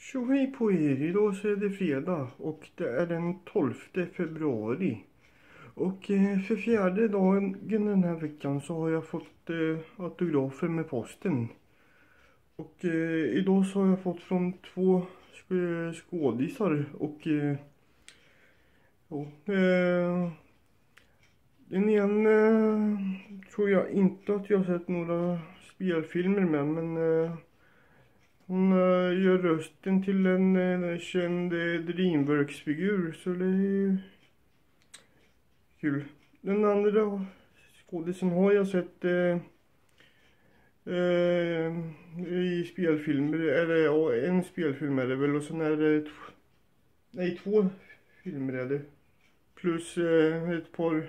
Så hej på er, idag så är det fredag och det är den 12 februari. Och för fjärde dagen den här veckan så har jag fått autografer med posten. Och idag så har jag fått från två skådisar och den ena tror jag inte att jag har sett några spelfilmer med, men hon gör rösten till en känd Dreamworks-figur, så det är ju kul. Den andra skådisen har jag sett i spelfilmer, eller en spelfilm är det väl, och sen är det två filmer är det. Plus ett par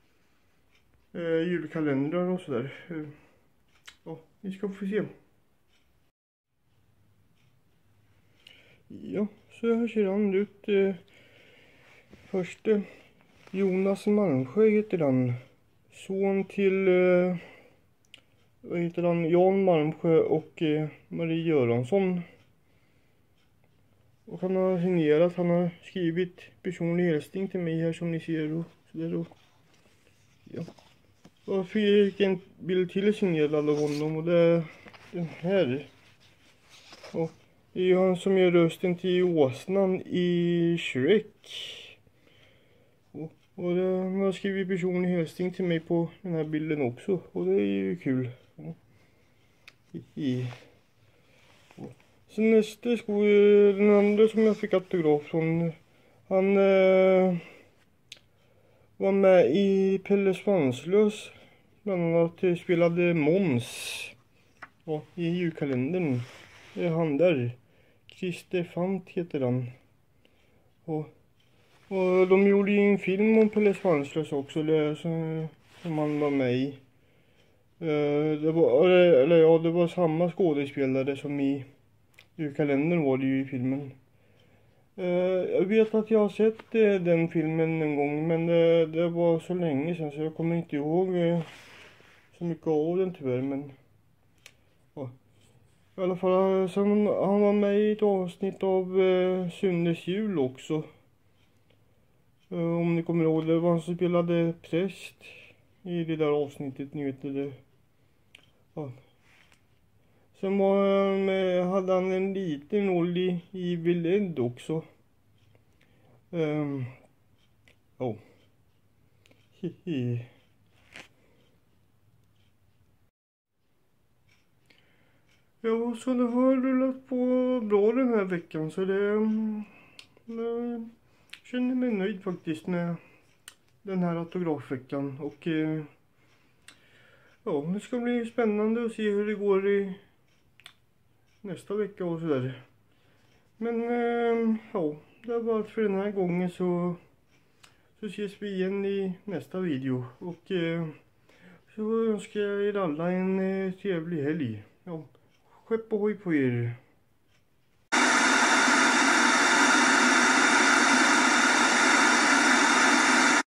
julkalendrar och sådär. Ja, vi ska få se. Ja, så här ser han ut. Först Jonas Malmsjö heter han. Son till vad heter han? Jan Malmsjö och Marie Göransson. Och han har signerat, han har skrivit personlig hälsning till mig här som ni ser och sådär och ja. Jag fick en bild till signerad av honom och det är den här. Och det är ju han som gör rösten till åsnan i Shrek. Och han har skrivit personlig hälsning till mig på den här bilden också. Och det är ju kul. Sen nästa den andra som jag fick autograf från. Han var med i Pelle Svanslös. Bland annat spelade Måns. Ja, i julkalendern. Det är han där. Christer Fant heter han. Och de gjorde ju en film om Pelle Svanslös också, som han var med i. Det var samma skådespelare som i julkalendern var det ju i filmen. Jag vet att jag har sett den filmen en gång, men det var så länge sedan så jag kommer inte ihåg så mycket av den tyvärr, men ja. I alla fall, sen han var med i ett avsnitt av Sunnes jul också. Om ni kommer ihåg, det var han som spelade präst i det där avsnittet, ni vet det. Ja. Sen hade han en liten roll i Evil Dead också. Hihi. Ja, så det har rullat på bra den här veckan, så känner mig nöjd faktiskt med den här autografveckan. Och ja, det ska bli spännande att se hur det går i nästa vecka och sådär. Men ja, det var allt för den här gången, så ses vi igen i nästa video. Och så önskar jag er alla en trevlig helg. Ja, skepp ohoj på er.